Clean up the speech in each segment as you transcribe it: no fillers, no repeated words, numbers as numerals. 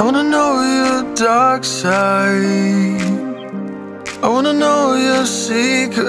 wanna know your dark side. I wanna know your secrets.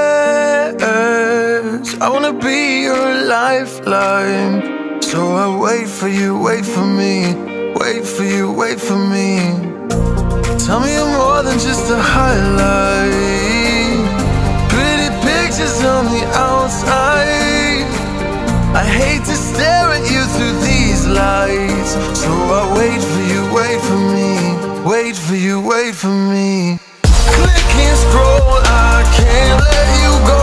I wanna be your lifeline. So I wait for you, wait for me. Wait for you, wait for me. Tell me you're more than just a highlight. Pretty pictures on the outside. I hate to stare at you through these lights. So I wait for you, wait for me. Wait for you, wait for me. Click and scroll, I can't let you go.